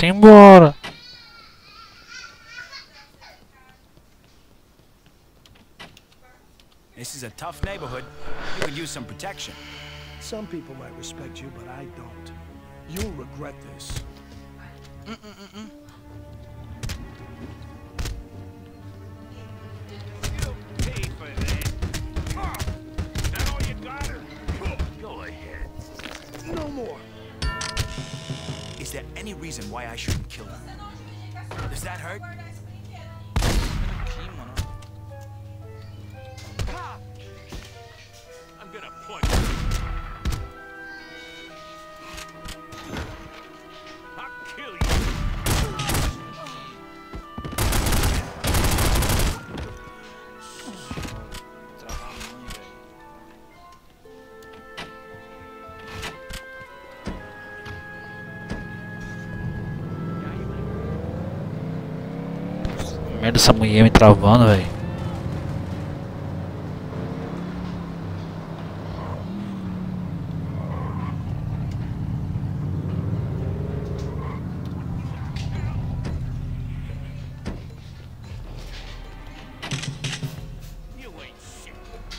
embora. This is a tough neighborhood. You could use some protection. Some people might respect you, but I don't. You'll regret this. You pay for that. That all you got? Go ahead. No more. Is there any reason why I shouldn't kill you? Does that hurt? Aqui, mano. I'm gonna punch you. I'll kill you. Travar a mãe, velho. Merda, essa mulher me travando, velho. You ain't shit.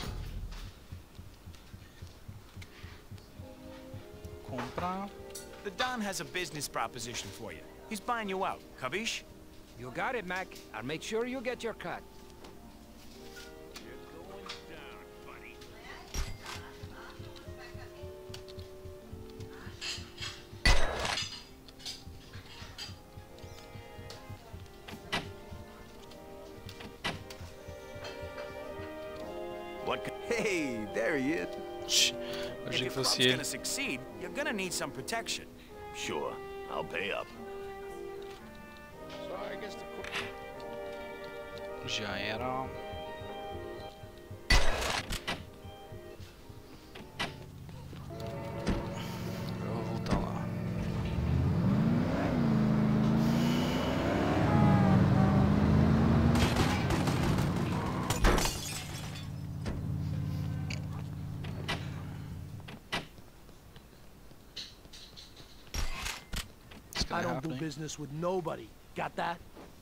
Comprar. The Don has a business proposition for you. He's buying you out. Kabish? You got it, Mac. I'll make sure you get your cut. You're going down, buddy. What? Hey, there he is. Eu If achei your que fosse club's ele. gonna succeed, you're gonna need some protection. Sure, I'll pay up. So I guess the Já era. Eu vou voltar lá. Esse I cara é don't rápido, do hein? business with nobody. Got that?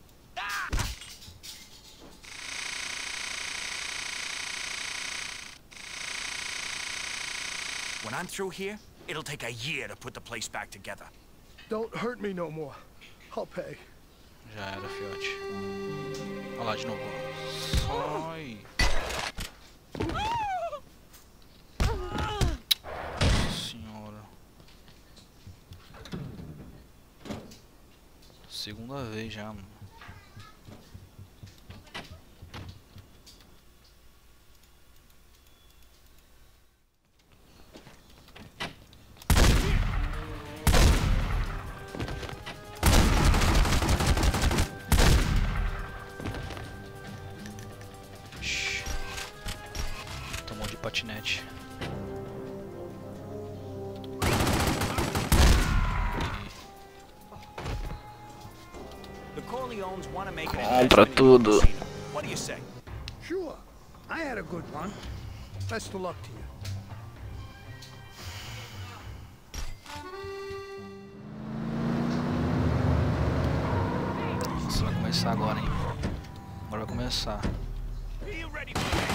When I'm through here, it'll take a year to put the place back together. Don't hurt me no more. I'll pay. Já era, fiote. Olha lá de novo. Sai. Nossa senhora. Segunda vez já, mano. Ixi. Tomou de patinete. The Corleones want to make an Compra investment in tudo. your casino. What do you say? Sure. I had a good run. Best of luck to you. Nossa, vai começar agora, hein? Agora vai começar. Are you ready for that?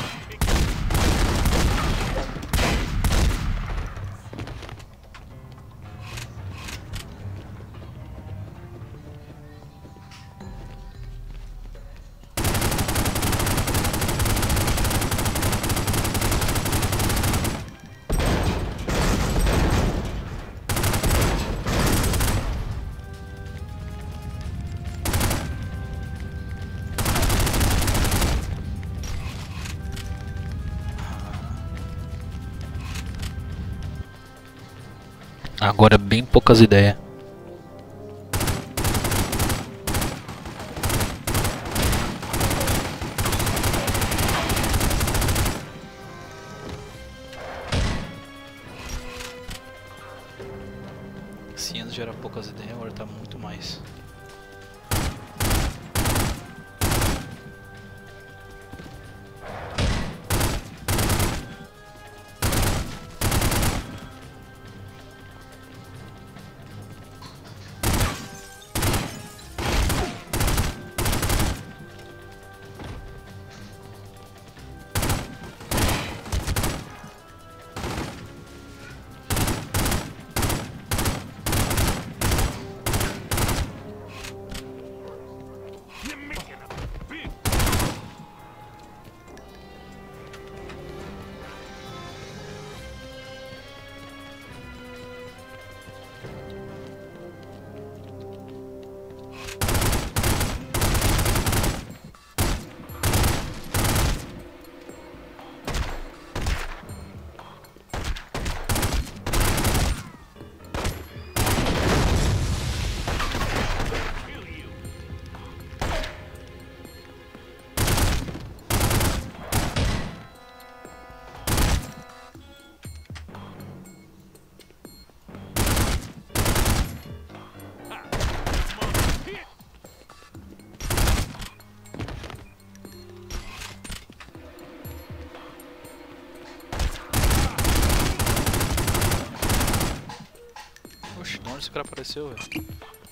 Agora bem poucas ideias. Se antes já era poucas ideias, agora tá muito mais. esse cara apareceu, velho?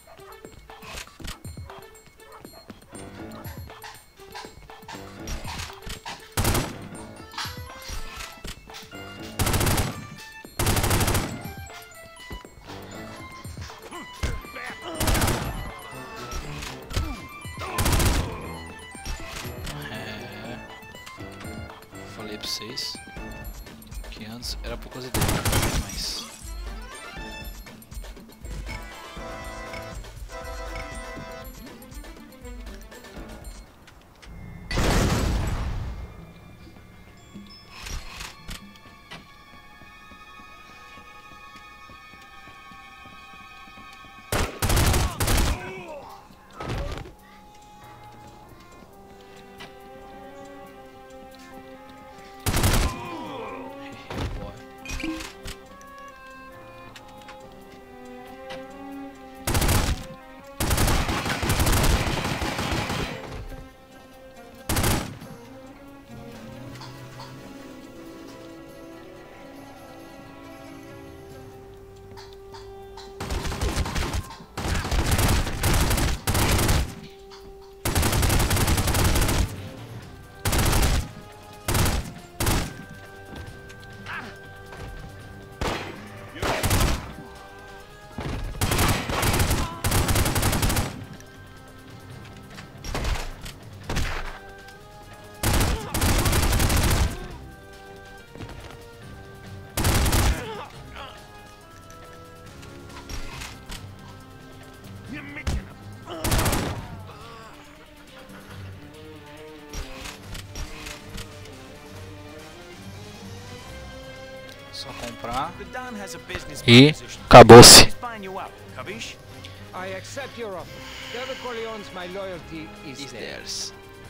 Falei pra vocês que antes era por causa dele, mas... Só comprar. The Don has a business E proposition. acabou-se. He's buying you out, capiche? I accept your offer. Tell the Corleones my loyalty is Is theirs. theirs.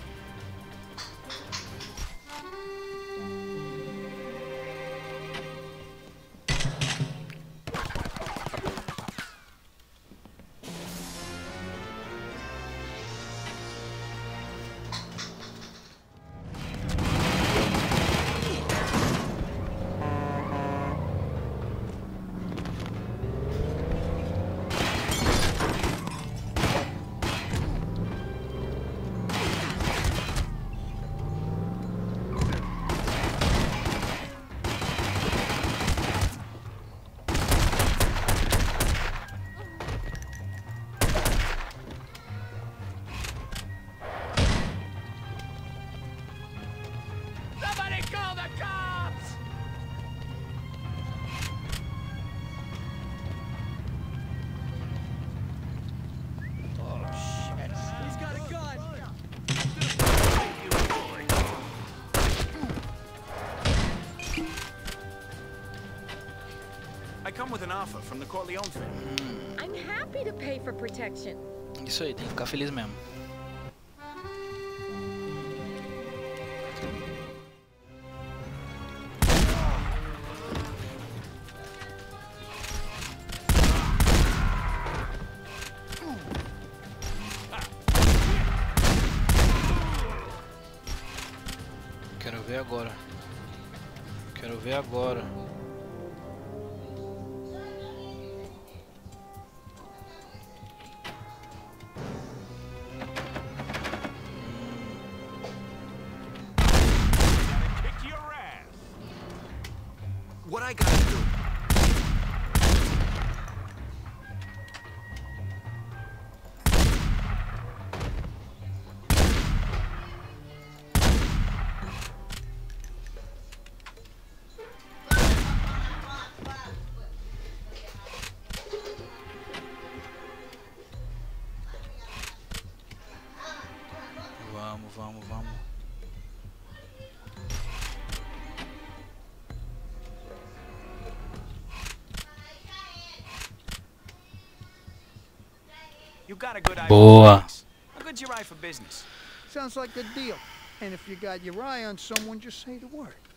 Somebody call the cops! He's got a gun! I come with an offer from the Corleone family. I'm happy to pay for protection. Isso aí, tem que ficar feliz mesmo. Quero ver agora. Quero ver agora. Kick your ass. What I gotta do? Vamos. You got a good eye Boa. for things. How good's your eye for business? Sounds like a deal. And if you got your eye on someone, just say the word.